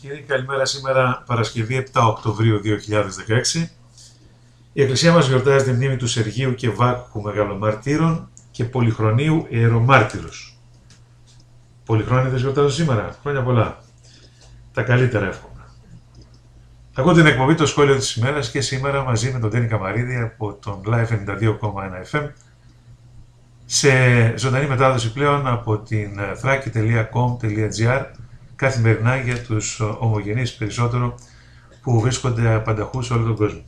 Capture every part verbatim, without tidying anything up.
κύριοι, καλημέρα. Σήμερα Παρασκευή επτά Οκτωβρίου δύο χιλιάδες δεκαέξι. Η Εκκλησία μας γιορτάζει τη μνήμη του Σεργίου και Βάκου Μεγαλομαρτύρων και Πολυχρονίου Ιερομάρτυρος. Πολυχρόνιδες γιορτάζουν σήμερα. Χρόνια πολλά. Τα καλύτερα εύχομαι. Ακούω την εκπομπή το σχόλιο της ημέρας και σήμερα μαζί με τον Τένι Καμαρίδη από τον Live ενενήντα δύο κόμμα ένα εφ εμ σε ζωντανή μετάδοση πλέον από την θράκη τελεία κομ τελεία τζι άρ καθημερινά για τους ομογενείς περισσότερο που βρίσκονται απανταχού σε όλο τον κόσμο.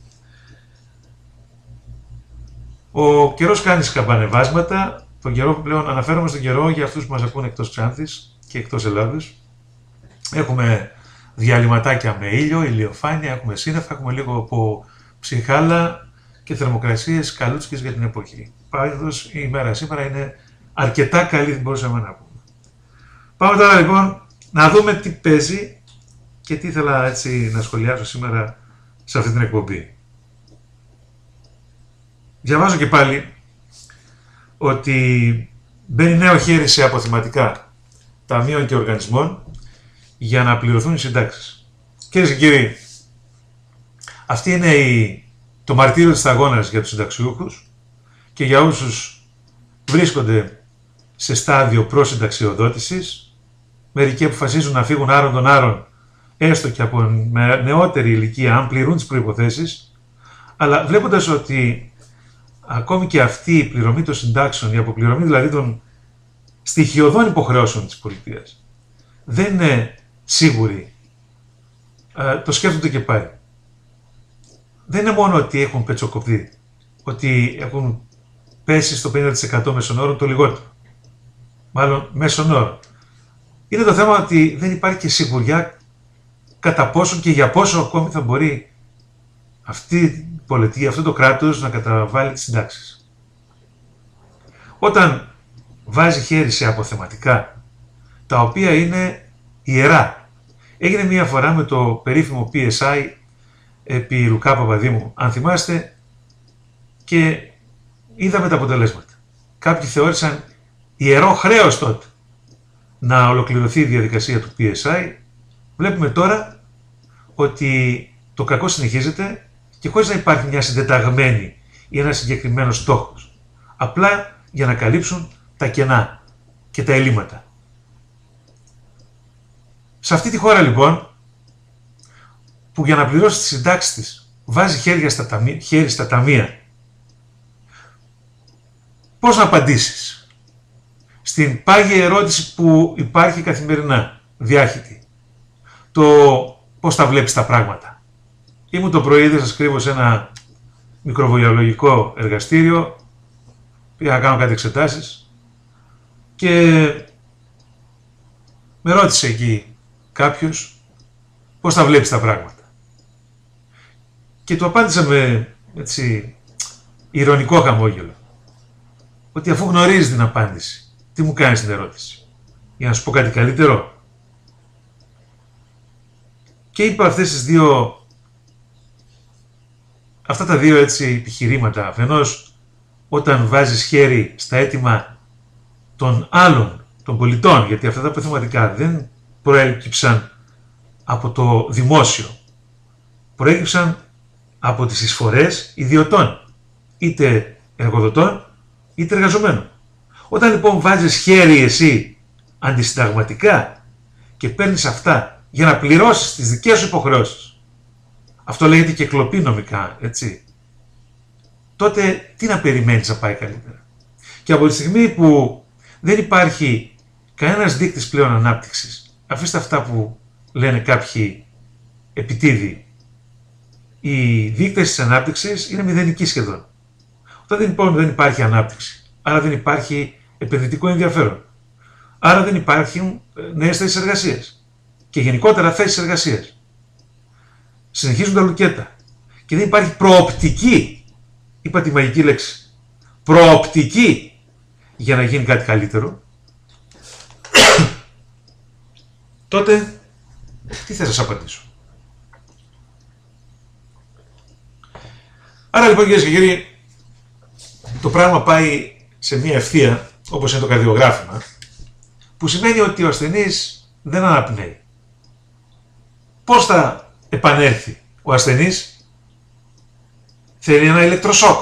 Ο καιρός κάνει σκαμπανεβάσματα. Τον καιρό που πλέον αναφέρομαι στον καιρό για αυτούς που μας ακούν εκτός Ξάνθης και εκτός Ελλάδος. Έχουμε διαλυματάκια με ήλιο, ηλιοφάνεια, έχουμε σύννεφα, έχουμε λίγο από ψυχάλα και θερμοκρασίες καλούτσικες για την εποχή. Πάντως η ημέρα σήμερα είναι αρκετά καλή, δεν μπορούσαμε να πούμε. Πάμε τώρα λοιπόν να δούμε τι παίζει και τι ήθελα έτσι να σχολιάσω σήμερα σε αυτή την εκπομπή. Διαβάζω και πάλι ότι μπαίνει νέο χέρι σε αποθεματικά ταμείων και οργανισμών για να πληρωθούν οι συντάξεις. Κυρίες και κύριοι, αυτή είναι η, το μαρτύριο της σταγόνας για τους συνταξιούχους και για όσους βρίσκονται σε στάδιο προσυνταξιοδότησης. Μερικοί αποφασίζουν να φύγουν άρον των άρων, έστω και από νεότερη ηλικία, αν πληρούν τις προϋποθέσεις, αλλά βλέποντας ότι ακόμη και αυτή η πληρωμή των συντάξεων, η αποπληρωμή δηλαδή των στοιχειωδών υποχρεώσεων της πολιτείας, δεν είναι σίγουροι, το σκέφτονται και πάλι. Δεν είναι μόνο ότι έχουν πετσοκοπτεί, ότι έχουν πέσει στο πενήντα τοις εκατό μέσον όρο το λιγότερο. Μάλλον μέσον όρο. Είναι το θέμα ότι δεν υπάρχει και σιγουριά κατά πόσο και για πόσο ακόμη θα μπορεί αυτή η πολιτεία, αυτό το κράτος να καταβάλει τις συντάξεις. Όταν βάζει χέρι σε αποθεματικά, τα οποία είναι ιερά. Έγινε μία φορά με το περίφημο πι ες άι επί Λουκά Παπαδήμου, αν θυμάστε, και είδαμε τα αποτελέσματα. Κάποιοι θεώρησαν ιερό χρέος τότε να ολοκληρωθεί η διαδικασία του πι ες άι. Βλέπουμε τώρα ότι το κακό συνεχίζεται και χωρίς να υπάρχει μια συντεταγμένη ή ένα συγκεκριμένο στόχος. Απλά για να καλύψουν τα κενά και τα ελλείμματα. Σε αυτή τη χώρα λοιπόν, που για να πληρώσει τις συντάξεις της βάζει χέρια στα ταμεία, χέρι στα ταμεία, πώς να απαντήσεις στην πάγια ερώτηση που υπάρχει καθημερινά, διάχυτη, το πώς τα βλέπεις τα πράγματα. Ήμουν το πρωί, δεν σας κρύβω, σε ένα μικροβιολογικό εργαστήριο, πήγα να κάνω κάτι εξετάσεις και με ρώτησε εκεί κάποιος πώς τα βλέπεις τα πράγματα. Και του απάντησα με έτσι ειρωνικό χαμόγελο ότι αφού γνωρίζεις την απάντηση, τι μου κάνεις την ερώτηση, για να σου πω κάτι καλύτερο. Και είπα αυτές τις δύο, αυτά τα δύο έτσι επιχειρήματα. Αφενός, όταν βάζεις χέρι στα αίτημα των άλλων, των πολιτών, γιατί αυτά τα αποθεματικά δεν προέκυψαν από το δημόσιο, προέκυψαν από τις εισφορές ιδιωτών, είτε εργοδοτών, είτε εργαζομένων. Όταν λοιπόν βάζεις χέρι εσύ αντισυνταγματικά και παίρνεις αυτά για να πληρώσεις τις δικές σου υποχρεώσεις, αυτό λέγεται και κλοπή νομικά, έτσι, τότε τι να περιμένεις να πάει καλύτερα. Και από τη στιγμή που δεν υπάρχει κανένας δείκτης πλέον ανάπτυξης, αφήστε αυτά που λένε κάποιοι επιτίδιοι, οι δείκτες της ανάπτυξης είναι μηδενικοί σχεδόν. Όταν λοιπόν δεν υπάρχει ανάπτυξη, άρα δεν υπάρχει επενδυτικό ενδιαφέρον, άρα δεν υπάρχουν νέες θέσεις εργασίας και γενικότερα θέσεις εργασίας. Συνεχίζουν τα λουκέτα και δεν υπάρχει προοπτική, είπα τη μαγική λέξη, προοπτική για να γίνει κάτι καλύτερο, τότε τι θα σας απαντήσω. Άρα λοιπόν, κυρίες και κύριοι, το πράγμα πάει σε μια ευθεία, όπως είναι το καρδιογράφημα, που σημαίνει ότι ο ασθενής δεν αναπνέει. Πώς θα επανέλθει ο ασθενής? Θέλει ένα ηλεκτροσόκ.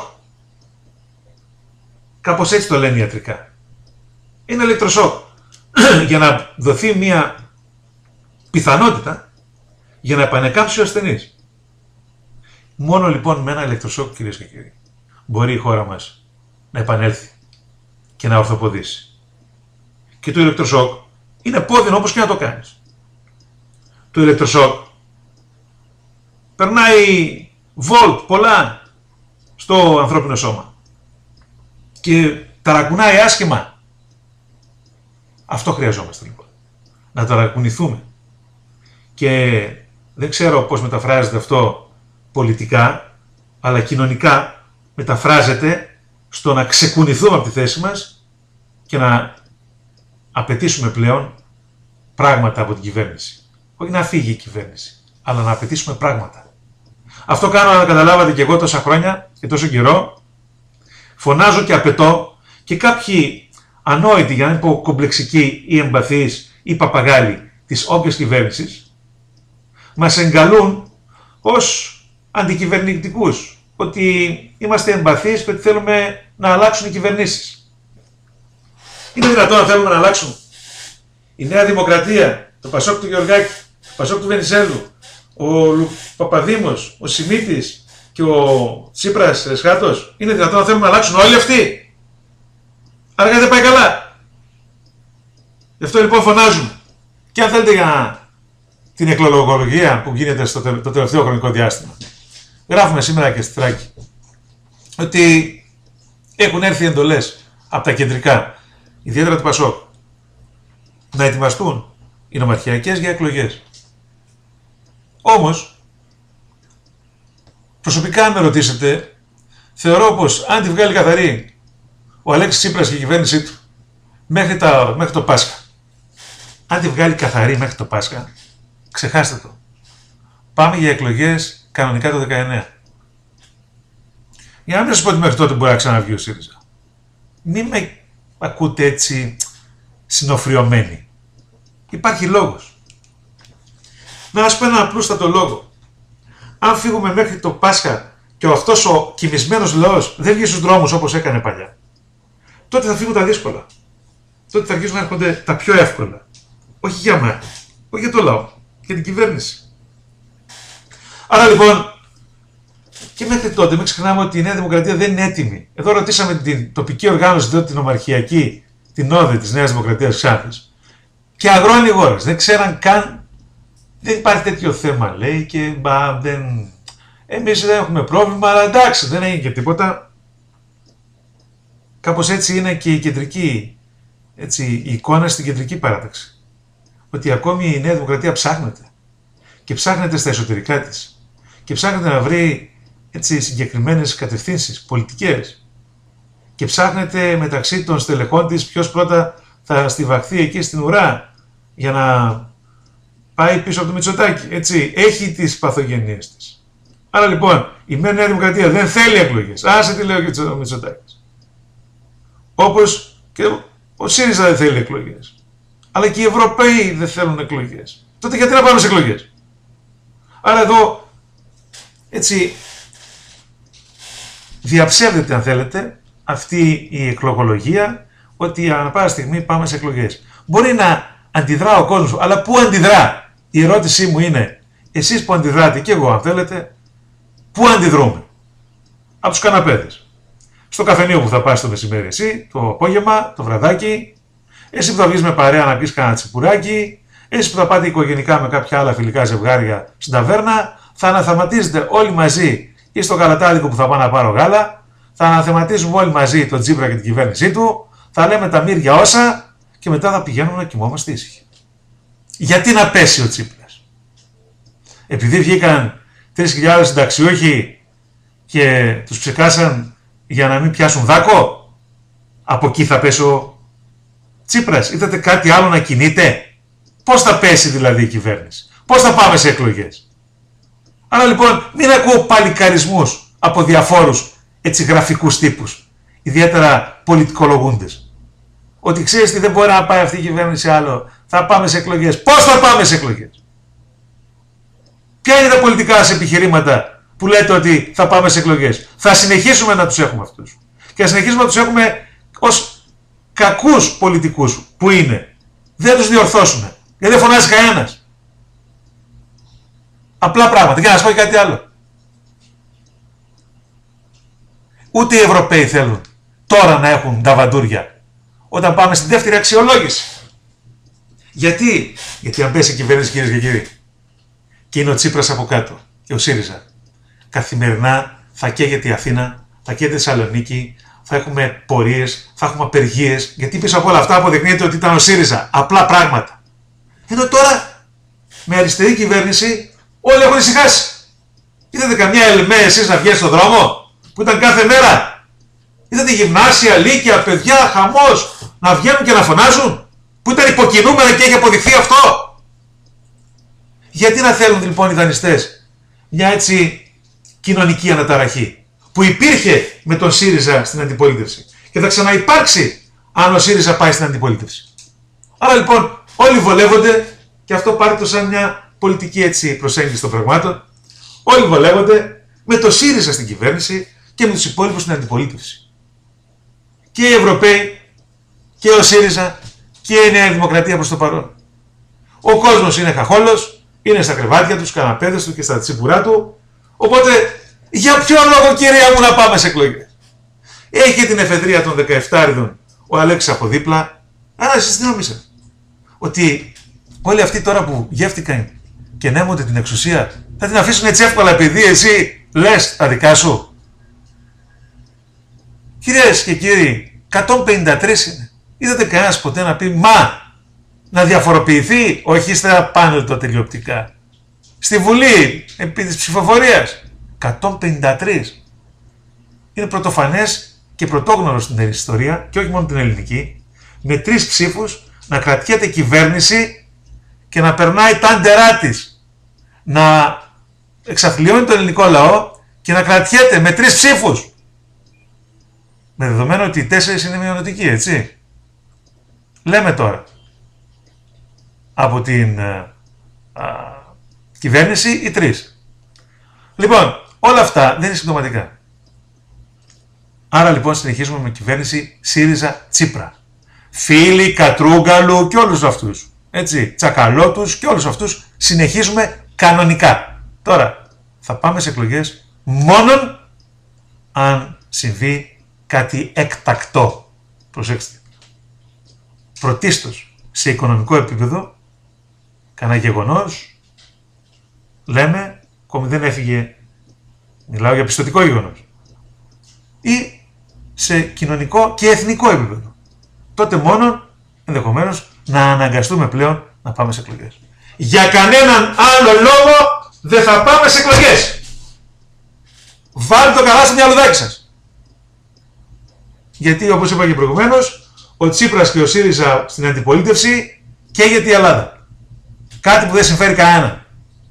Κάπως έτσι το λένε ιατρικά. Είναι ηλεκτροσόκ για να δοθεί μια πιθανότητα για να επανεκάμψει ο ασθενής. Μόνο λοιπόν με ένα ηλεκτροσόκ, κυρίες και κύριοι, μπορεί η χώρα μας να επανέλθει και να ορθοποδήσει. Και το ηλεκτροσόκ είναι πόδινο όπως και να το κάνεις. Το ηλεκτροσόκ περνάει βολτ πολλά στο ανθρώπινο σώμα και ταρακουνάει άσχημα. Αυτό χρειαζόμαστε λοιπόν. Να ταρακουνηθούμε. Και δεν ξέρω πώς μεταφράζεται αυτό πολιτικά, αλλά κοινωνικά μεταφράζεται στο να ξεκουνηθούμε από τη θέση μας και να απαιτήσουμε πλέον πράγματα από την κυβέρνηση. Όχι να φύγει η κυβέρνηση, αλλά να απαιτήσουμε πράγματα. Αυτό κάνω, να καταλάβατε, και εγώ τόσα χρόνια και τόσο καιρό. Φωνάζω και απαιτώ, και κάποιοι ανόητοι, για να μην πω κομπλεξικοί ή εμπαθείς ή παπαγάλοι της όποιας κυβέρνησης, μας εγκαλούν ως αντικυβερνητικούς, ότι είμαστε εμπαθείς και ότι θέλουμε να αλλάξουν οι κυβερνήσεις. Είναι δυνατόν να θέλουμε να αλλάξουν? Η Νέα Δημοκρατία, το Πασόκ του Γεωργάκη, το Πασόκ του Βενιζέλου, ο Παπαδήμος, ο Σιμίτης και ο Τσίπρας Εσχάτος, είναι δυνατόν να θέλουμε να αλλάξουν όλοι αυτοί? Άρα δεν πάει καλά. Γι' αυτό λοιπόν φωνάζουμε. Και αν θέλετε για την εκλογολογία που γίνεται στο το τελευταίο χρονικό διάστημα, γράφουμε σήμερα και στη Θράκη ότι έχουν έρθει εντολές από τα κεντρικά, ιδιαίτερα του Πασόκ, να ετοιμαστούν οι νομαρχιακές για εκλογές. Όμως, προσωπικά αν με ρωτήσετε, θεωρώ πως αν τη βγάλει καθαρή ο Αλέξης Τσίπρας και η κυβέρνησή του μέχρι, τα, μέχρι το Πάσχα, αν τη βγάλει καθαρή μέχρι το Πάσχα, ξεχάστε το. Πάμε για εκλογές κανονικά το δεκαεννέα. Για να μην σας πω ότι μέχρι τότε μπορεί να ξαναβγεί ο ΣΥΡΙΖΑ. Μην με ακούτε έτσι συνοφριωμένοι. Υπάρχει λόγος. Να σας πω έναν απλούστατο λόγο. Αν φύγουμε μέχρι το Πάσχα και αυτός ο κοιμισμένος λαός δεν βγει στους δρόμους όπως έκανε παλιά, τότε θα φύγουν τα δύσκολα. Τότε θα αρχίσουν να έρχονται τα πιο εύκολα. Όχι για μένα, όχι για το λαό, για την κυβέρνηση. Άρα λοιπόν, και μέχρι τότε μην ξεχνάμε ότι η Νέα Δημοκρατία δεν είναι έτοιμη. Εδώ ρωτήσαμε την τοπική οργάνωση, δηλαδή την ομαρχιακή, την όδε της Νέας Δημοκρατίας Ξάνθης, και αγρόνι γόρες. Δεν ξέραν καν, δεν υπάρχει τέτοιο θέμα, λέει, και μπα, δεν... εμείς δεν έχουμε πρόβλημα, αλλά εντάξει, δεν έγινε και τίποτα. Κάπως έτσι είναι και η κεντρική, έτσι, η εικόνα στην κεντρική παράταξη. Ότι ακόμη η Νέα Δημοκρατία ψάχνεται. Και ψάχνεται στα εσωτερικά της. Και ψάχνεται να βρει, έτσι, συγκεκριμένες κατευθύνσεις πολιτικές. Και ψάχνεται μεταξύ των στελεχών της ποιος πρώτα θα στιβαχθεί εκεί στην ουρά για να πάει πίσω από το Μητσοτάκη. Έτσι, έχει τις παθογενειές της. Άρα λοιπόν, η Νέα Δημοκρατία δεν θέλει εκλογές. Άσε τι λέω και ο Μητσοτάκης. Όπως και ο ΣΥΡΙΖΑ δεν θέλει εκλογές. Αλλά και οι Ευρωπαίοι δεν θέλουν εκλογές. Τότε γιατί να πάμε σε εκλογές? Άρα εδώ, έτσι, διαψεύδεται, αν θέλετε, αυτή η εκλογολογία, ότι ανά πάσα στιγμή πάμε σε εκλογές. Μπορεί να αντιδρά ο κόσμος, αλλά πού αντιδρά? Η ερώτησή μου είναι, εσείς που αντιδράτε, και εγώ αν θέλετε, πού αντιδρούμε? Από τους καναπέδες. Στο καφενείο που θα πας το μεσημέρι εσύ, το απόγευμα, το βραδάκι, εσύ που θα βγεις με παρέα να πεις κανένα τσιπουράκι, εσείς που θα πάτε οικογενικά με κάποια άλλα φιλικά ζευγάρια στην ταβέρνα, θα αναθεματίζετε όλοι μαζί ή στο γαλατάδικο που θα πάω να πάρω γάλα, θα αναθεματίζουμε όλοι μαζί τον Τσίπρα και την κυβέρνησή του, θα λέμε τα μύρια όσα και μετά θα πηγαίνουμε να κοιμόμαστε ήσυχοι. Γιατί να πέσει ο Τσίπρας? Επειδή βγήκαν τρεις χιλιάδες συνταξιούχοι και τους ψεκάσαν για να μην πιάσουν δάκο? Από εκεί θα πέσει ο Τσίπρας? Είδατε κάτι άλλο να κινείται? Πώς θα πέσει δηλαδή η κυβέρνηση? Πώς θα πάμε σε εκλογές? Άρα λοιπόν μην ακούω παλικαρισμούς από διαφόρους, έτσι, γραφικούς τύπους, ιδιαίτερα πολιτικολογούντες. Ότι ξέρεις τι, δεν μπορεί να πάει αυτή η κυβέρνηση άλλο, θα πάμε σε εκλογές. Πώς θα πάμε σε εκλογές? είναι τα πολιτικά σας επιχειρήματα που λέτε ότι θα πάμε σε εκλογές? Θα συνεχίσουμε να τους έχουμε αυτούς. Και θα συνεχίσουμε να τους έχουμε ως κακούς πολιτικούς που είναι. Δεν τους διορθώσουμε. Γιατί δεν φωνάζει κανένας. Απλά πράγματα. Και να σας πω και κάτι άλλο. Ούτε οι Ευρωπαίοι θέλουν τώρα να έχουν τα βαντούρια όταν πάμε στην δεύτερη αξιολόγηση. Γιατί? Γιατί αν πέσει η κυβέρνηση, κυρίες και κύριοι, και είναι ο Τσίπρας από κάτω και ο ΣΥΡΙΖΑ, καθημερινά θα καίγεται η Αθήνα, θα καίγεται η Θεσσαλονίκη, θα έχουμε πορείες, θα έχουμε απεργίες, γιατί πίσω από όλα αυτά αποδεικνύεται ότι ήταν ο ΣΥΡΙΖΑ. Απλά πράγματα. Ενώ τώρα με αριστερή κυβέρνηση όλοι έχουν ησυχάσει. Είδατε καμιά ΕΛΜΕ εσείς να βγαίνει στον δρόμο που ήταν κάθε μέρα? Είδατε γυμνάσια, λύκεια, παιδιά, χαμός να βγαίνουν και να φωνάζουν που ήταν υποκινούμενα και έχει αποδειχθεί αυτό? Γιατί να θέλουν λοιπόν οι δανειστές μια έτσι κοινωνική αναταραχή που υπήρχε με τον ΣΥΡΙΖΑ στην αντιπολίτευση και θα ξαναυπάρξει αν ο ΣΥΡΙΖΑ πάει στην αντιπολίτευση? Άρα λοιπόν όλοι βολεύονται, και αυτό πάρει το σαν μια πολιτική έτσι προσέγγιση των πραγμάτων, όλοι βολεύονται με το ΣΥΡΙΖΑ στην κυβέρνηση και με τους υπόλοιπους στην αντιπολίτευση. Και οι Ευρωπαίοι και ο ΣΥΡΙΖΑ και η Νέα Δημοκρατία προς το παρόν. Ο κόσμος είναι χαχόλος, είναι στα κρεβάτια του, στους καναπέδες του και στα τσιμπουρά του. Οπότε για ποιο λόγο, κυρία μου, να πάμε σε εκλογές? Έχει την εφεδρεία των δεκαεφτάριδων ο Αλέξης από δίπλα. Άρα εσείς τι νομίζετε? Ότι όλοι αυτοί τώρα που γεύτηκαν και νέμονται την εξουσία θα την αφήσουν έτσι εύκολα επειδή εσύ λες τα δικά σου? Κυρίες και κύριοι, εκατόν πενήντα τρία είναι. Είδατε κανένας ποτέ να πει μα να διαφοροποιηθεί? Όχι στα πάνελ τα τηλεοπτικά. Στη Βουλή επί της ψηφοφορίας εκατόν πενήντα τρία. Είναι πρωτοφανές και πρωτόγνωρο στην ιστορία και όχι μόνο την ελληνική, με τρεις ψήφους να κρατιέται κυβέρνηση και να περνάει τα άντερά της, να εξαθλιώνει τον ελληνικό λαό και να κρατιέται με τρεις ψήφους. Με δεδομένο ότι οι τέσσερις είναι μειονοτικοί, έτσι. Λέμε τώρα από την α, α, κυβέρνηση οι τρεις. Λοιπόν, όλα αυτά δεν είναι συμπτωματικά. Άρα λοιπόν συνεχίζουμε με κυβέρνηση ΣΥΡΙΖΑ Τσίπρα. Φίλοι Κατρούγκαλου και όλους αυτούς. Έτσι, Τσακαλώτους και όλους αυτούς συνεχίζουμε κανονικά. Τώρα θα πάμε σε εκλογές μόνον αν συμβεί κάτι εκτακτό. Προσέξτε. Πρωτίστως σε οικονομικό επίπεδο, κανένα γεγονός, λέμε, ακόμη δεν έφυγε, μιλάω για πιστωτικό γεγονός, ή σε κοινωνικό και εθνικό επίπεδο. Τότε μόνο ενδεχομένως να αναγκαστούμε πλέον να πάμε σε εκλογές. Για κανέναν άλλο λόγο δεν θα πάμε σε εκλογές. Βάλτε το καλά στο μυαλουδάκι σας. Γιατί όπως είπα και προηγουμένως, ο Τσίπρας και ο ΣΥΡΙΖΑ στην αντιπολίτευση καίγεται η Ελλάδα. Κάτι που δεν συμφέρει κανένα.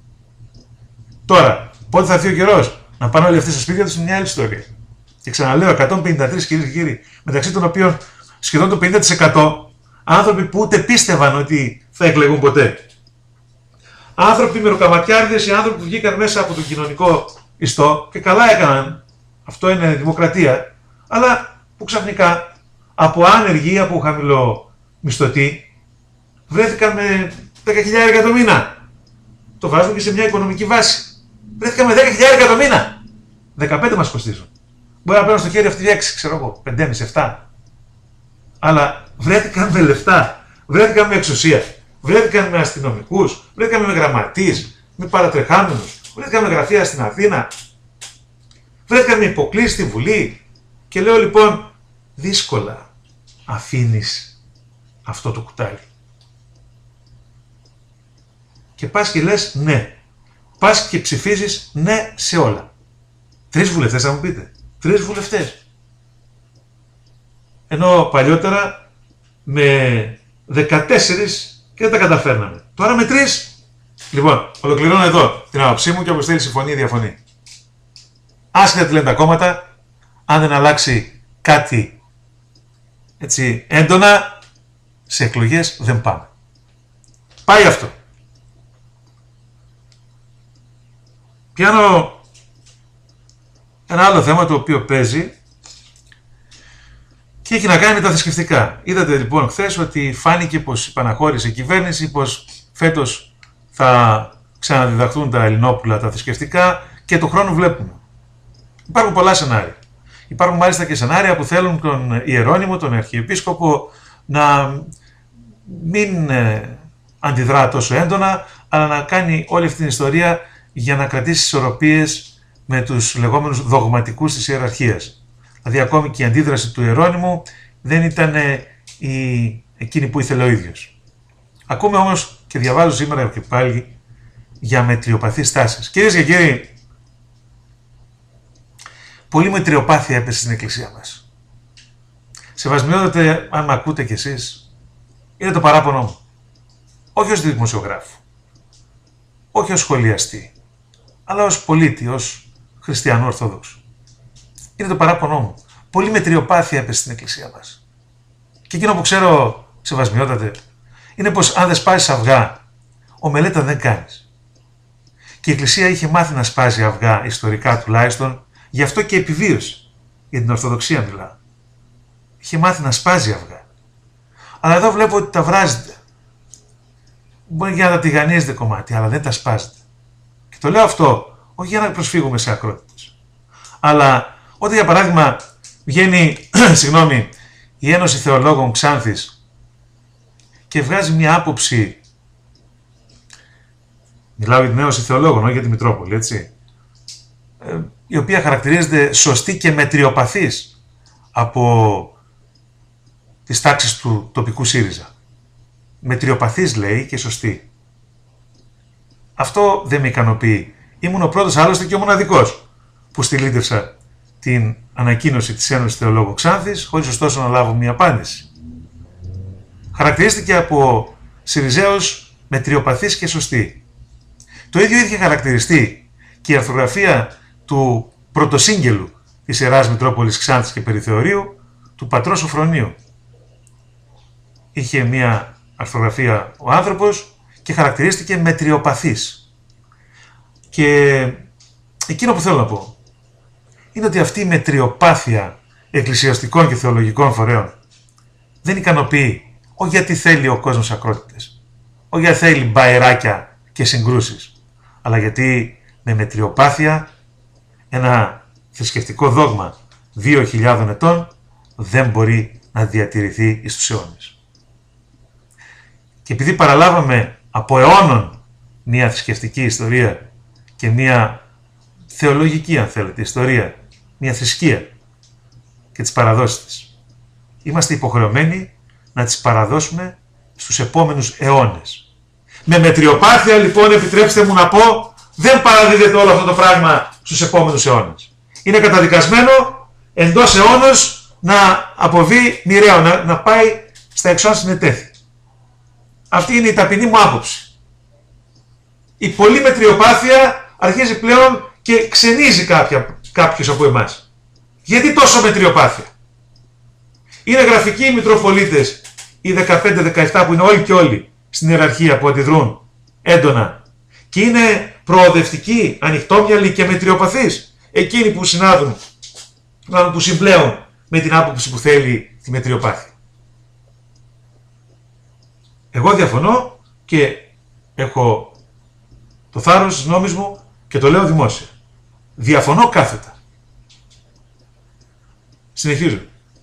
Τώρα, πότε θα έρθει ο καιρός να πάνε όλοι αυτοί στα σπίτια τους είναι μια άλλη ιστορία. Και ξαναλέω, εκατόν πενήντα τρία κυρίες και κύριοι, μεταξύ των οποίων σχεδόν το πενήντα τοις εκατό άνθρωποι που ούτε πίστευαν ότι θα εκλεγούν ποτέ. Άνθρωποι μεροκαματιάριδες, οι άνθρωποι που βγήκαν μέσα από το κοινωνικό ιστό και καλά έκαναν. Αυτό είναι δημοκρατία. Αλλά που ξαφνικά από άνεργοι, από χαμηλό μισθωτοί, βρέθηκαν με δέκα χιλιάδες το μήνα. Το βάζουμε και σε μια οικονομική βάση. Βρέθηκαν με δέκα χιλιάδες το μήνα. δεκαπέντε μας κοστίζουν. Μπορεί να παίρνουν στο χέρι αυτοί έξι, ξέρω εγώ, πέντε κόμμα πέντε επτά. Αλλά βρέθηκαν με λεφτά, βρέθηκαν με εξουσία, βρέθηκαν με αστυνομικούς, βρέθηκαν με γραμματείς, με παρατρεχάμενους, βρέθηκαν με γραφεία στην Αθήνα, βρέθηκαν με υποκλήσεις στη Βουλή. Και λέω λοιπόν, δύσκολα αφήνεις αυτό το κουτάλι. Και πας και λες ναι. Πας και ψηφίζεις ναι σε όλα. Τρεις βουλευτές θα μου πείτε. Τρεις βουλευτές. Ενώ παλιότερα με δεκατέσσερις και δεν τα καταφέρναμε. Τώρα με τρεις. Λοιπόν, ολοκληρώνω εδώ την άποψή μου και όπως θέλει συμφωνεί ή διαφωνεί. Άσχετα τι λένε τα κόμματα, αν δεν αλλάξει κάτι έτσι έντονα, σε εκλογές δεν πάμε. Πάει αυτό. Πιάνω ένα άλλο θέμα το οποίο παίζει και έχει να κάνει με τα θρησκευτικά. Είδατε λοιπόν χθες ότι φάνηκε πως υπαναχώρησε η κυβέρνηση, πως φέτος θα ξαναδιδαχθούν τα Ελληνόπουλα τα θρησκευτικά και του χρόνου βλέπουμε. Υπάρχουν πολλά σενάρια. Υπάρχουν μάλιστα και σενάρια που θέλουν τον Ιερώνυμο, τον Αρχιεπίσκοπο, να μην ε, αντιδρά τόσο έντονα, αλλά να κάνει όλη αυτή την ιστορία για να κρατήσει ισορροπίες με τους λεγόμενους δογματικούς της ιεραρχίας. Δηλαδή ακόμη και η αντίδραση του Ιερώνυμου δεν ήταν η, εκείνη που ήθελε ο ίδιος. Ακούμε όμως και διαβάζω σήμερα και πάλι για μετριοπαθείς τάσεις. Κυρίες και κύριοι, πολύ μετριοπάθεια έπεσε στην Εκκλησία μας. Σεβασμιότατε, αν με ακούτε κι εσείς, είναι το παράπονο μου. Όχι ως δημοσιογράφου, όχι ως σχολιαστή, αλλά ως πολίτη, ως χριστιανό Ορθόδοξο. Είναι το παράπονο μου. Πολύ μετριοπάθεια έπεσε στην Εκκλησία μας. Και εκείνο που ξέρω, σεβασμιότατε, είναι πως αν δεν σπάσεις αυγά, ομελέτα δεν κάνεις. Και η Εκκλησία είχε μάθει να σπάζει αυγά, ιστορικά τουλάχιστον, γι' αυτό και επιβίωσε. Για την Ορθοδοξία μιλάω. Είχε μάθει να σπάζει αυγά. Αλλά εδώ βλέπω ότι τα βράζετε. Μπορεί και να τα τηγανίζετε κομμάτι, αλλά δεν τα σπάζετε. Και το λέω αυτό, όχι για να προσφύγουμε σε ακρότητες. Αλλά όταν για παράδειγμα βγαίνει, συγγνώμη, η Ένωση Θεολόγων Ξάνθης και βγάζει μια άποψη, μιλάω για την Ένωση Θεολόγων, όχι για τη Μητρόπολη, έτσι, ε, η οποία χαρακτηρίζεται σωστή και μετριοπαθής από τις τάξεις του τοπικού ΣΥΡΙΖΑ. Μετριοπαθής λέει και σωστή. Αυτό δεν με ικανοποιεί. Ήμουν ο πρώτος άλλωστε και ο μοναδικός που στυλίτευσα την ανακοίνωση της Ένωσης Θεολόγων Ξάνθης, χωρίς ωστόσο να λάβω μια απάντηση. Χαρακτηρίστηκε από Συριζέως μετριοπαθής και σωστή. Το ίδιο είχε χαρακτηριστεί και η αρθρογραφία του πρωτοσύγγελου της Ιεράς Μητρόπολης Ξάνθης και Περιθεωρίου, του πατρός Σοφρονίου. Είχε μια αρθρογραφία ο άνθρωπος και χαρακτηρίστηκε μετριοπαθής. Και εκείνο που θέλω να πω είναι ότι αυτή η μετριοπάθεια εκκλησιαστικών και θεολογικών φορέων δεν ικανοποιεί, όχι γιατί θέλει ο κόσμος ακρότητες, όχι γιατί θέλει μπαϊράκια και συγκρούσεις, αλλά γιατί με μετριοπάθεια ένα θρησκευτικό δόγμα δύο χιλιάδων ετών δεν μπορεί να διατηρηθεί εις τους αιώνες. Και επειδή παραλάβαμε από αιώνων μια θρησκευτική ιστορία και μια θεολογική, αν θέλετε, ιστορία, μια θρησκεία και τις παραδόσεις της, είμαστε υποχρεωμένοι να τις παραδώσουμε στους επόμενους αιώνες. Με μετριοπάθεια λοιπόν, επιτρέψτε μου να πω, δεν παραδίδεται όλο αυτό το πράγμα στους επόμενους αιώνες. Είναι καταδικασμένο εντός αιώνος να αποβεί μοιραίο, να, να πάει στα εξών συνετέθη. Αυτή είναι η ταπεινή μου άποψη. Η πολλή μετριοπάθεια αρχίζει πλέον και ξενίζει κάποια, κάποιους από εμάς. Γιατί τόσο μετριοπάθεια? Είναι γραφικοί οι Μητροπολίτες, οι δεκαπέντε δεκαεπτά που είναι όλοι και όλοι στην ιεραρχία που αντιδρούν έντονα. Και είναι προοδευτικοί, ανοιχτόμυαλοι και μετριοπαθείς. Εκείνοι που συνάδουν, που συμπλέουν με την άποψη που θέλει τη μετριοπάθεια. Εγώ διαφωνώ και έχω το θάρρος της νόμης μου και το λέω δημόσια. Διαφωνώ κάθετα. Συνεχίζω.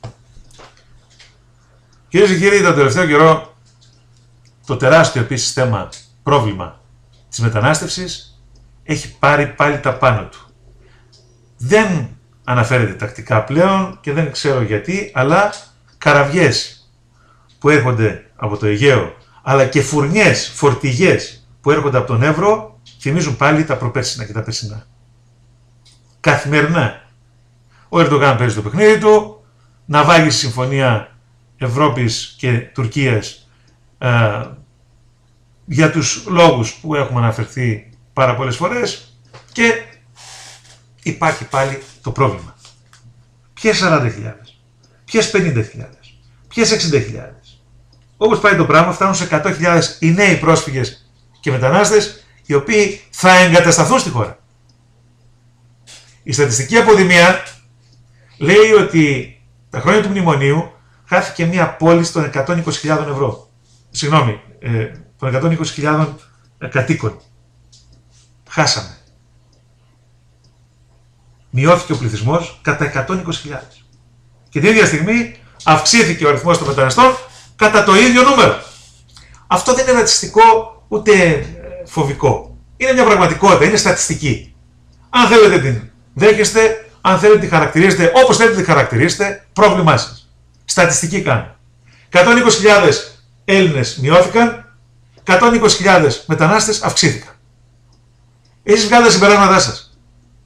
Κυρίες και κύριοι, το τελευταίο καιρό το τεράστιο επίσης θέμα, πρόβλημα της μετανάστευσης έχει πάρει πάλι τα πάνω του. Δεν αναφέρεται τακτικά πλέον και δεν ξέρω γιατί, αλλά καραβιές που έρχονται από το Αιγαίο, αλλά και φουρνιές, φορτηγές που έρχονται από τον Εύρο, θυμίζουν πάλι τα προπέρσινα και τα περσινά. Καθημερινά. Ο Ερντογάν παίζει το παιχνίδι του, να βάγει στη συμφωνία Ευρώπης και Τουρκίας ε, για τους λόγους που έχουμε αναφερθεί πάρα πολλές φορές και υπάρχει πάλι το πρόβλημα. Ποιες σαράντα χιλιάδες, ποιες πενήντα χιλιάδες, ποιες εξήντα χιλιάδες. Όπως πάει το πράγμα, φτάνουν σε εκατό χιλιάδες οι νέοι πρόσφυγες και μετανάστες οι οποίοι θα εγκατασταθούν στη χώρα. Η στατιστική αποδημία λέει ότι τα χρόνια του μνημονίου χάθηκε μια πόλη των εκατόν είκοσι χιλιάδων ευρώ. Συγγνώμη, ε, των εκατόν είκοσι χιλιάδων ε, κατοίκων. Χάσαμε. Μειώθηκε ο πληθυσμός κατά εκατόν είκοσι χιλιάδες. Και την ίδια στιγμή αυξήθηκε ο αριθμός των μεταναστών κατά το ίδιο νούμερο. Αυτό δεν είναι ρατσιστικό ούτε φοβικό. Είναι μια πραγματικότητα, είναι στατιστική. Αν θέλετε την δέχεστε, αν θέλετε τη χαρακτηρίζετε όπως θέλετε τη χαρακτηρίζετε, πρόβλημά σας. Στατιστική κάνει. εκατόν είκοσι χιλιάδες Έλληνες μειώθηκαν, εκατόν είκοσι χιλιάδες μετανάστες αυξήθηκαν. Εσείς βγάλετε τα συμπεράσματά σας.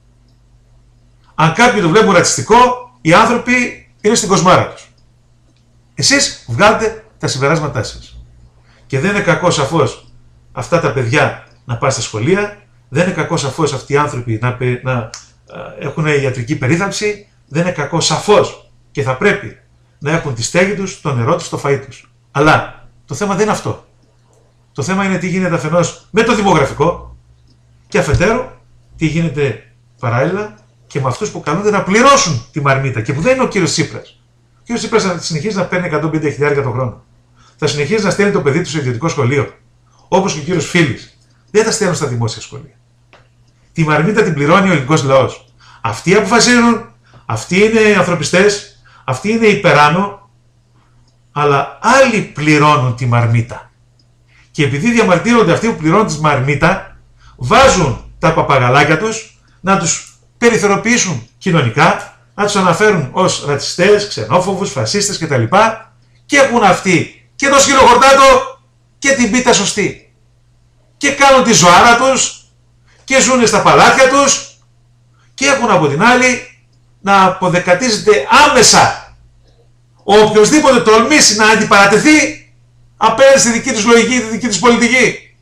Αν κάποιοι το βλέπουν ρατσιστικό, οι άνθρωποι είναι στην κοσμάρα τους. Εσείς βγάλετε τα συμπεράσματά σας. Και δεν είναι κακό σαφώς αυτά τα παιδιά να πάνε στα σχολεία, δεν είναι κακό σαφώς αυτοί οι άνθρωποι να, να έχουν ιατρική περίθαλψη, δεν είναι κακό σαφώς και θα πρέπει να έχουν τη στέγη τους, το νερό τους, το φαΐ τους. Αλλά το θέμα δεν είναι αυτό. Το θέμα είναι τι γίνεται αφενός με το δημογραφικό και αφετέρου τι γίνεται παράλληλα και με αυτούς που καλούνται να πληρώσουν τη μαρμίτα και που δεν είναι ο κύριος Τσίπρας. Ο κύριος Τσίπρας θα συνεχίζει να παίρνει εκατόν πενήντα χιλιάδες το χρόνο. Θα συνεχίζει να στέλνει το παιδί του σε ιδιωτικό σχολείο. Όπως και ο κύριος Φίλης. Δεν τα στέλνουν στα δημόσια σχολεία. Τη μαρμίτα την πληρώνει ο ελληνικός λαός. Αυτοί αποφασίζουν, αυτοί είναι ανθρωπιστές, αυτοί είναι υπεράνω, αλλά άλλοι πληρώνουν τη μαρμίτα. Και επειδή διαμαρτύρονται αυτοί που πληρώνουν τη μαρμίτα, βάζουν τα παπαγαλάκια τους να τους περιθωριοποιήσουν κοινωνικά, να τους αναφέρουν ως ρατσιστές, ξενόφοβους, φασίστες κτλ. Και έχουν αυτοί και το σκυλοχορτάτο και την πίτα σωστή. Και κάνουν τη ζωάρα τους και ζουν στα παλάτια τους και έχουν από την άλλη να αποδεκατίζεται άμεσα ο οποιοσδήποτε τολμήσει να αντιπαρατεθεί απέναντι στη δική τους λογική, τη δική τους πολιτική.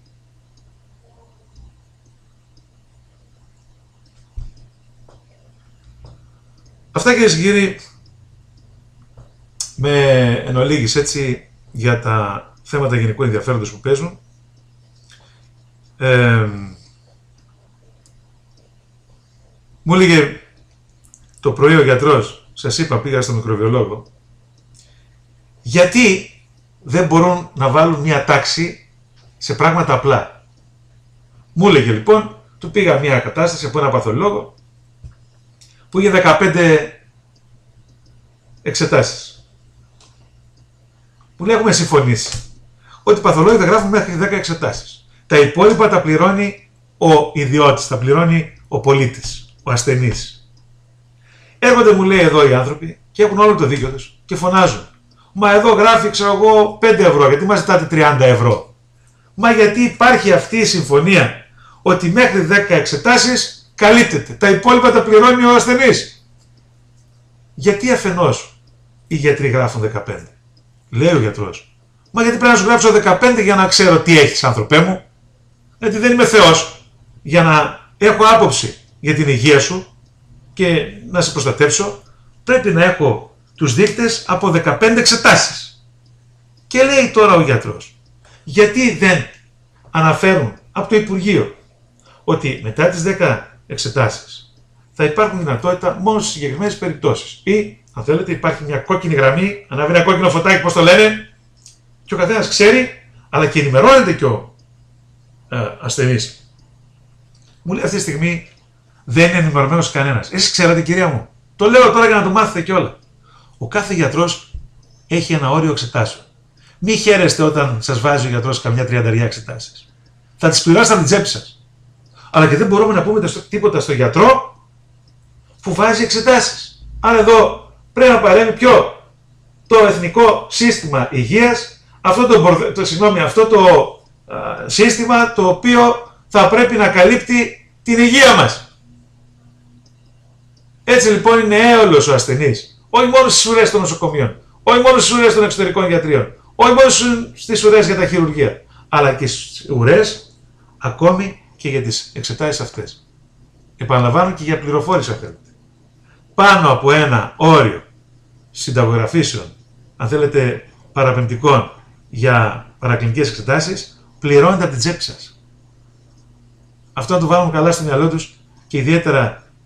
Αυτά, κυρίες και κύριοι, με εν ολίγης έτσι για τα θέματα γενικού ενδιαφέροντος που παίζουν. Ε, μου έλεγε το πρωί ο γιατρός, σας είπα, πήγα στο μικροβιολόγο, γιατί δεν μπορούν να βάλουν μια τάξη σε πράγματα απλά. Μου έλεγε λοιπόν, του πήγα μια κατάσταση από ένα παθολόγο που είχε δεκαπέντε εξετάσεις. Μου λέει, έχουμε συμφωνήσει ότι οι παθολόγοι θα γράφουν μέχρι δέκα εξετάσεις. Τα υπόλοιπα τα πληρώνει ο ιδιώτης, τα πληρώνει ο πολίτης, ο ασθενής. Έρχονται, μου λέει, εδώ οι άνθρωποι και έχουν όλο το δίκιο τους και φωνάζουν. Μα εδώ γράφει, ξέρω εγώ, πέντε ευρώ, γιατί μας ζητάτε τριάντα ευρώ. Μα γιατί υπάρχει αυτή η συμφωνία ότι μέχρι δέκα εξετάσεις καλύπτεται. Τα υπόλοιπα τα πληρώνει ο ασθενής. Γιατί αφενός οι γιατροί γράφουν δεκαπέντε. Λέει ο γιατρός. Μα γιατί πρέπει να σου γράψω δεκαπέντε για να ξέρω τι έχεις, άνθρωπέ μου. Γιατί δεν είμαι Θεός για να έχω άποψη για την υγεία σου και να σε προστατεύσω. Πρέπει να έχω τους δείκτες από δεκαπέντε εξετάσεις. Και λέει τώρα ο γιατρός, γιατί δεν αναφέρουν από το Υπουργείο ότι μετά τις δέκα εξετάσεις θα υπάρχουν δυνατότητα μόνο στις συγκεκριμένες περιπτώσεις. Ή, αν θέλετε, υπάρχει μια κόκκινη γραμμή, ανάβει ένα κόκκινο φωτάκι, πώς το λένε, και ο καθένας ξέρει, αλλά και ενημερώνεται και ο ε, ασθενής. Μου λέει, αυτή τη στιγμή δεν είναι ενημερωμένος κανένας. Εσείς ξέρατε, κυρία μου, το λέω τώρα για να το μάθετε κιόλα. Ο κάθε γιατρός έχει ένα όριο εξετάσεων. Μη χαίρεστε όταν σας βάζει ο γιατρός καμιά τριανταριά εξετάσεις. Θα τις πληρώσετε από την τσέπη σας. Αλλά και δεν μπορούμε να πούμε τίποτα στο γιατρό που βάζει εξετάσεις. Άρα εδώ πρέπει να παρέμβει ποιο? Το Εθνικό Σύστημα Υγείας, αυτό το, το, συγγνώμη, αυτό το α, σύστημα το οποίο θα πρέπει να καλύπτει την υγεία μας. Έτσι λοιπόν είναι έολος ο ασθενής. Όχι μόνο στις ουρές των νοσοκομείων, όχι μόνο στις ουρές των εξωτερικών γιατρίων, όχι μόνο στις ουρές για τα χειρουργεία, αλλά και στις ουρές ακόμη και για τις εξετάσεις αυτές. Επαναλαμβάνω και για πληροφόρηση, αν θέλετε. Πάνω από ένα όριο συνταγογραφήσεων, αν θέλετε παραπεμπτικών για παρακλινικές εξετάσεις, πληρώνεται από την τσέπη σας. Αυτό να το βάλουμε καλά στο μυαλό τους και ιδιαίτερα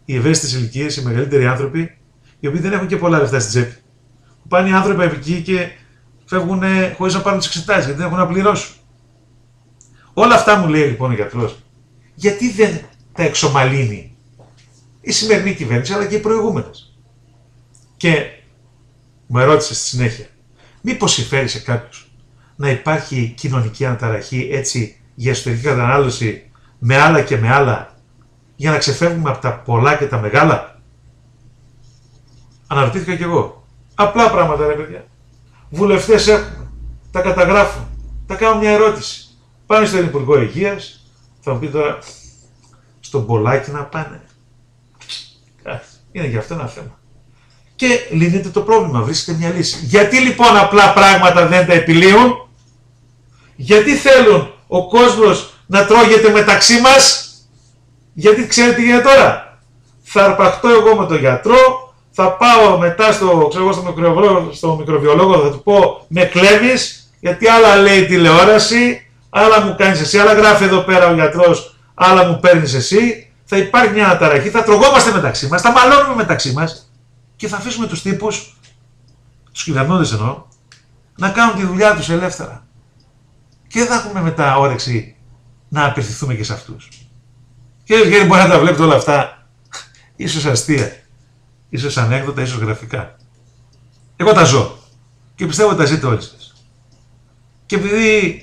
οι ευαίσθητες ηλικίες, οι μεγαλύτεροι άνθρωποι, οι οποίοι δεν έχουν και πολλά λεφτά στην τσέπη. Πάνε οι άνθρωποι από εκεί και φεύγουν χωρίς να πάρουν τις εξετάσεις, γιατί δεν έχουν να πληρώσουν. Όλα αυτά μου λέει λοιπόν ο γιατρός. Γιατί δεν τα εξομαλύνει η σημερινή κυβέρνηση, αλλά και οι προηγούμενες. Και μου ερώτησε στη συνέχεια, μήπως συμφέρει σε κάποιους να υπάρχει κοινωνική αναταραχή έτσι για εσωτερική κατανάλωση με άλλα και με άλλα, για να ξεφεύγουμε από τα πολλά και τα μεγάλα. Αναρωτήθηκα κι εγώ. Απλά πράγματα, ρε παιδιά. Βουλευτές έχουμε, τα καταγράφουν, τα κάνουν μια ερώτηση. Πάνε στον Υπουργό Υγείας, θα μου πει τώρα, στον Πολάκη να πάνε. Είναι και αυτό ένα θέμα. Και λύνεται το πρόβλημα, βρίσκεται μια λύση. Γιατί λοιπόν απλά πράγματα δεν τα επιλύουν? Γιατί θέλουν ο κόσμος να τρώγεται μεταξύ μας? Γιατί ξέρετε τι γίνεται τώρα? Θα αρπαχτώ εγώ με τον γιατρό, θα πάω μετά στο, ξέρω, στο, μικροβιολόγο, στο μικροβιολόγο, θα του πω με κλέβεις, γιατί άλλα λέει η τηλεόραση, άλλα μου κάνεις εσύ, άλλα γράφει εδώ πέρα ο γιατρός, άλλα μου παίρνεις εσύ. Θα υπάρχει μια αναταραχή, θα τρογόμαστε μεταξύ μας, θα μαλώνουμε μεταξύ μας και θα αφήσουμε τους τύπους, τους κυβερνώντες εννοώ, να κάνουν τη δουλειά τους ελεύθερα. Και δεν θα έχουμε μετά όρεξη να απευθυνθούμε και σε αυτούς. Κύριε Βγαίνη, μπορεί να τα βλέπετε όλα αυτά, ίσως αστεία, ίσως ανέκδοτα, ίσως γραφικά. Εγώ τα ζω και πιστεύω ότι τα ζείτε όλοι σας. Και επειδή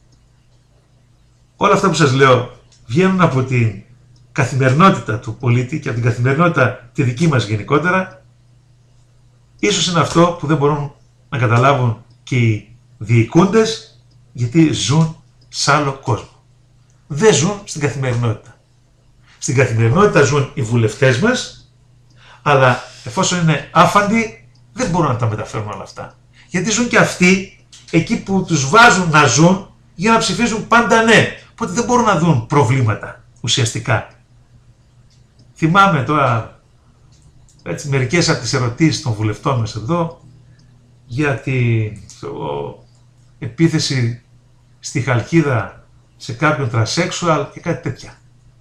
όλα αυτά που σας λέω βγαίνουν από την καθημερινότητα του πολίτη και από την καθημερινότητα τη δική μας γενικότερα, ίσως είναι αυτό που δεν μπορούν να καταλάβουν και οι διοικούντες, γιατί ζουν σε άλλο κόσμο. Δεν ζουν στην καθημερινότητα. Στην καθημερινότητα ζουν οι βουλευτές μας, αλλά εφόσον είναι άφαντοι, δεν μπορούν να τα μεταφέρουν όλα αυτά. Γιατί ζουν και αυτοί εκεί που τους βάζουν να ζουν για να ψηφίζουν πάντα ναι. Οπότε δεν μπορούν να δουν προβλήματα ουσιαστικά. Θυμάμαι τώρα έτσι, μερικές από τις ερωτήσεις των βουλευτών μας εδώ για την το, επίθεση στη Χαλκίδα σε κάποιον τρασέξουαλ και κάτι τέτοια.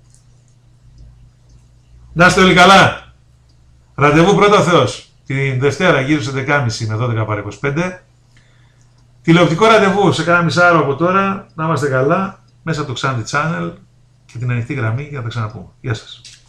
Να είστε όλοι καλά. Ραντεβού πρώτα ο Θεός. Την Δευτέρα γύρω στις δέκα και μισή με δώδεκα παρά είκοσι πέντε. Τηλεοπτικό ραντεβού σε κάνα μισάωρο από τώρα. Να είμαστε καλά μέσα από το Xanthi Channel και την ανοιχτή γραμμή για να τα ξαναπούμε. Γεια σας.